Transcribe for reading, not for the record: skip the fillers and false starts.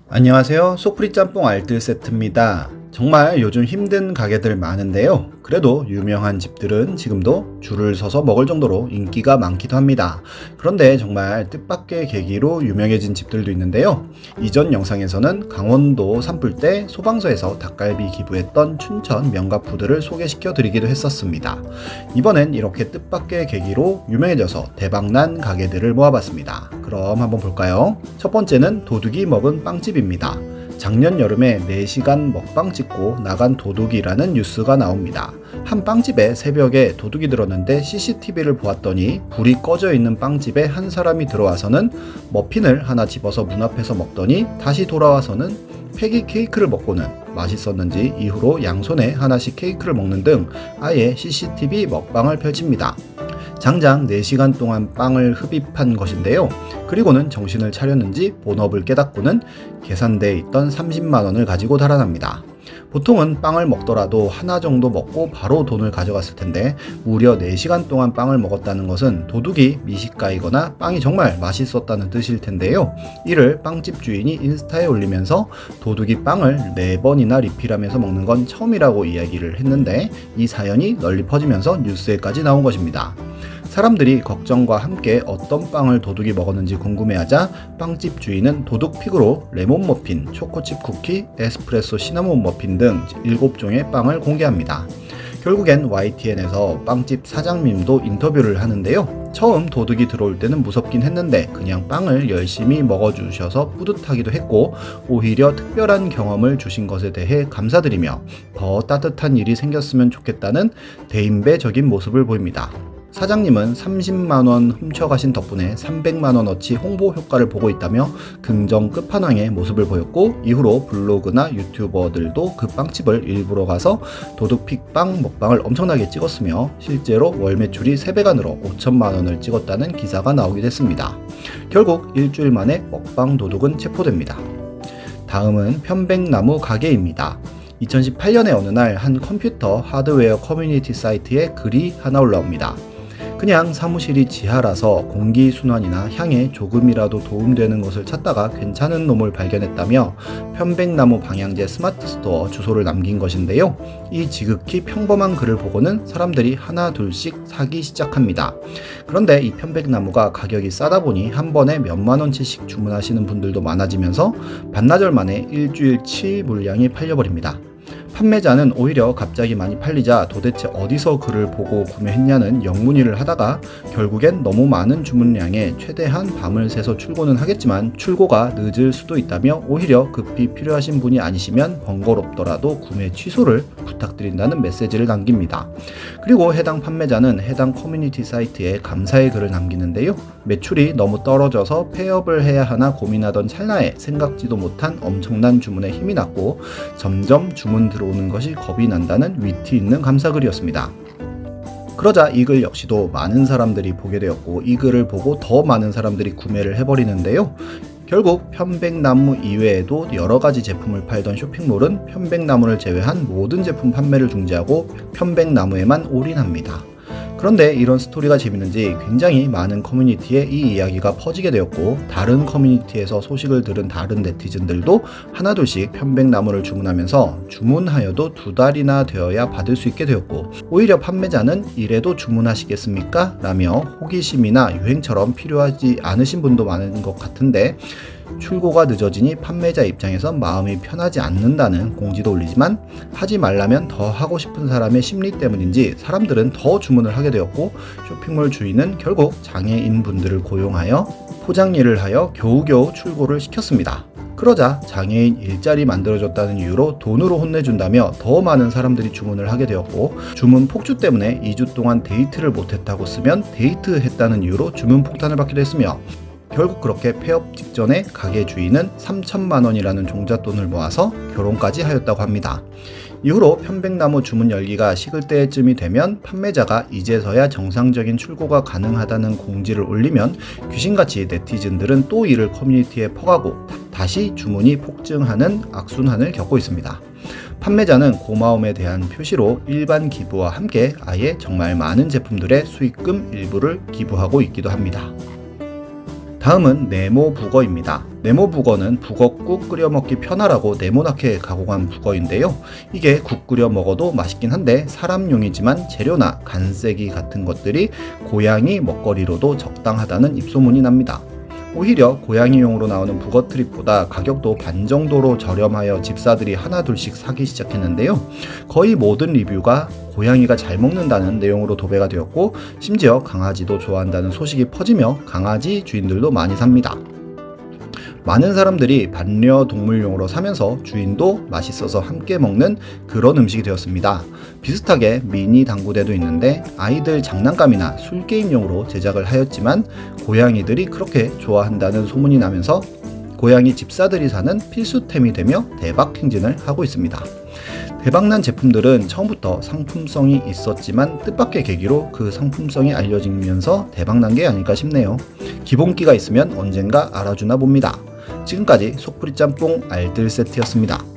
안녕하세요. 소프리 짬뽕 알뜰 세트입니다. 정말 요즘 힘든 가게들 많은데요. 그래도 유명한 집들은 지금도 줄을 서서 먹을 정도로 인기가 많기도 합니다. 그런데 정말 뜻밖의 계기로 유명해진 집들도 있는데요. 이전 영상에서는 강원도 산불때 소방서에서 닭갈비 기부했던 춘천 명가푸드를 소개시켜 드리기도 했었습니다. 이번엔 이렇게 뜻밖의 계기로 유명해져서 대박난 가게들을 모아봤습니다. 그럼 한번 볼까요? 첫 번째는 도둑이 먹은 빵집입니다. 작년 여름에 4시간 먹방 찍고 나간 도둑이라는 뉴스가 나옵니다. 한 빵집에 새벽에 도둑이 들었는데 CCTV를 보았더니 불이 꺼져 있는 빵집에 한 사람이 들어와서는 머핀을 하나 집어서 문 앞에서 먹더니 다시 돌아와서는 폐기 케이크를 먹고는 맛있었는지 이후로 양손에 하나씩 케이크를 먹는 등 아예 CCTV 먹방을 펼칩니다. 장장 4시간 동안 빵을 흡입한 것인데요. 그리고는 정신을 차렸는지 본업을 깨닫고는 계산대에 있던 30만원을 가지고 달아납니다. 보통은 빵을 먹더라도 하나 정도 먹고 바로 돈을 가져갔을 텐데 무려 4시간 동안 빵을 먹었다는 것은 도둑이 미식가이거나 빵이 정말 맛있었다는 뜻일 텐데요. 이를 빵집 주인이 인스타에 올리면서 도둑이 빵을 4번이나 리필하면서 먹는 건 처음이라고 이야기를 했는데 이 사연이 널리 퍼지면서 뉴스에까지 나온 것입니다. 사람들이 걱정과 함께 어떤 빵을 도둑이 먹었는지 궁금해하자 빵집 주인은 도둑픽으로 레몬 머핀, 초코칩 쿠키, 에스프레소 시나몬 머핀 등 7종의 빵을 공개합니다. 결국엔 YTN에서 빵집 사장님도 인터뷰를 하는데요. 처음 도둑이 들어올 때는 무섭긴 했는데 그냥 빵을 열심히 먹어주셔서 뿌듯하기도 했고 오히려 특별한 경험을 주신 것에 대해 감사드리며 더 따뜻한 일이 생겼으면 좋겠다는 대인배적인 모습을 보입니다. 사장님은 30만원 훔쳐가신 덕분에 300만원어치 홍보 효과를 보고 있다며 긍정 끝판왕의 모습을 보였고 이후로 블로그나 유튜버들도 그 빵집을 일부러 가서 도둑픽 빵 먹방을 엄청나게 찍었으며 실제로 월 매출이 3배가 늘어 5천만원을 찍었다는 기사가 나오기도 했습니다. 결국 일주일 만에 먹방 도둑은 체포됩니다. 다음은 편백나무 가게입니다. 2018년의 어느 날 한 컴퓨터 하드웨어 커뮤니티 사이트에 글이 하나 올라옵니다. 그냥 사무실이 지하라서 공기순환이나 향에 조금이라도 도움되는 것을 찾다가 괜찮은 놈을 발견했다며 편백나무 방향제 스마트 스토어 주소를 남긴 것인데요. 이 지극히 평범한 글을 보고는 사람들이 하나 둘씩 사기 시작합니다. 그런데 이 편백나무가 가격이 싸다 보니 한 번에 몇만 원치씩 주문하시는 분들도 많아지면서 반나절 만에 일주일치 물량이 팔려버립니다. 판매자는 오히려 갑자기 많이 팔리자 도대체 어디서 글을 보고 구매했냐는 영문의를 하다가 결국엔 너무 많은 주문량에 최대한 밤을 새서 출고는 하겠지만 출고가 늦을 수도 있다며 오히려 급히 필요하신 분이 아니시면 번거롭더라도 구매 취소를 부탁드린다는 메시지를 남깁니다. 그리고 해당 판매자는 해당 커뮤니티 사이트에 감사의 글을 남기는데요. 매출이 너무 떨어져서 폐업을 해야 하나 고민하던 찰나에 생각지도 못한 엄청난 주문에 힘이 났고 점점 주문 들어오는 것이 겁이 난다는 위트 있는 감사글이었습니다. 그러자 이 글 역시도 많은 사람들이 보게 되었고 이 글을 보고 더 많은 사람들이 구매를 해버리는데요. 결국 편백나무 이외에도 여러가지 제품을 팔던 쇼핑몰은 편백나무를 제외한 모든 제품 판매를 중지하고 편백나무에만 올인합니다. 그런데 이런 스토리가 재밌는지 굉장히 많은 커뮤니티에 이 이야기가 퍼지게 되었고 다른 커뮤니티에서 소식을 들은 다른 네티즌들도 하나둘씩 편백나무를 주문하면서 주문하여도 2달이나 되어야 받을 수 있게 되었고 오히려 판매자는 이래도 주문하시겠습니까? 라며 호기심이나 유행처럼 필요하지 않으신 분도 많은 것 같은데 출고가 늦어지니 판매자 입장에선 마음이 편하지 않는다는 공지도 올리지만 하지 말라면 더 하고 싶은 사람의 심리 때문인지 사람들은 더 주문을 하게 되었고 쇼핑몰 주인은 결국 장애인 분들을 고용하여 포장 일을 하여 겨우겨우 출고를 시켰습니다. 그러자 장애인 일자리 만들어줬다는 이유로 돈으로 혼내준다며 더 많은 사람들이 주문을 하게 되었고 주문 폭주 때문에 2주 동안 데이트를 못했다고 쓰면 데이트했다는 이유로 주문 폭탄을 받기도 했으며 결국 그렇게 폐업 직전에 가게 주인은 3천만 원이라는 종잣돈을 모아서 결혼까지 하였다고 합니다. 이후로 편백나무 주문 열기가 식을 때쯤이 되면 판매자가 이제서야 정상적인 출고가 가능하다는 공지를 올리면 귀신같이 네티즌들은 또 이를 커뮤니티에 퍼가고 다시 주문이 폭증하는 악순환을 겪고 있습니다. 판매자는 고마움에 대한 표시로 일반 기부와 함께 아예 정말 많은 제품들의 수익금 일부를 기부하고 있기도 합니다. 다음은 네모 북어입니다. 네모 북어는 북어국 끓여 먹기 편하라고 네모나게 가공한 북어인데요. 이게 국 끓여 먹어도 맛있긴 한데 사람용이지만 재료나 간세기 같은 것들이 고양이 먹거리로도 적당하다는 입소문이 납니다. 오히려 고양이용으로 나오는 북어 트립보다 가격도 반 정도로 저렴하여 집사들이 하나 둘씩 사기 시작했는데요. 거의 모든 리뷰가 고양이가 잘 먹는다는 내용으로 도배가 되었고, 심지어 강아지도 좋아한다는 소식이 퍼지며 강아지 주인들도 많이 삽니다. 많은 사람들이 반려동물용으로 사면서 주인도 맛있어서 함께 먹는 그런 음식이 되었습니다. 비슷하게 미니 당구대도 있는데 아이들 장난감이나 술게임용으로 제작을 하였지만 고양이들이 그렇게 좋아한다는 소문이 나면서 고양이 집사들이 사는 필수템이 되며 대박 행진을 하고 있습니다. 대박난 제품들은 처음부터 상품성이 있었지만 뜻밖의 계기로 그 상품성이 알려지면서 대박난 게 아닐까 싶네요. 기본기가 있으면 언젠가 알아주나 봅니다. 지금까지 속풀이 짬뽕 알뜰 세트였습니다.